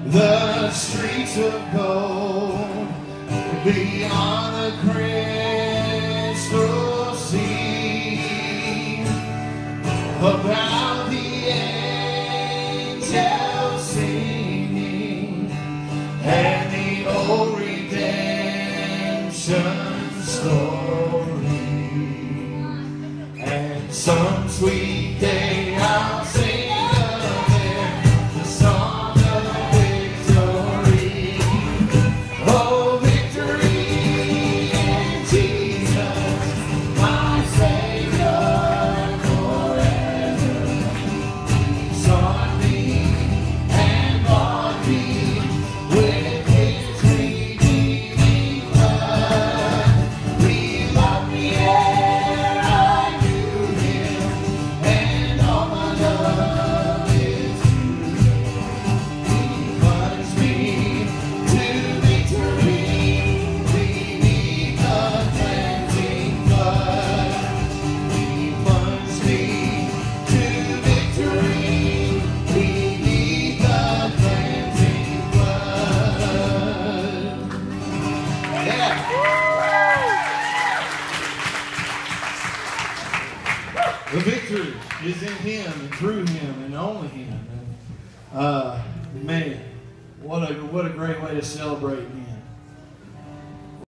the streets of gold, beyond the crystal sea, about the angels singing, and the old redemption story, and some sweet day I'll sing again the song of victory. Oh, victory in Jesus, my Savior forever. He sought me and bought me with His redeeming blood. He loved me ere I knew Him, and all my love is true. He plunged me to victory beneath the cleansing flood. He plunged me to victory beneath the cleansing flood. Yeah. The victory is in Him and through Him and only Him. And, man, what a great way to celebrate Him.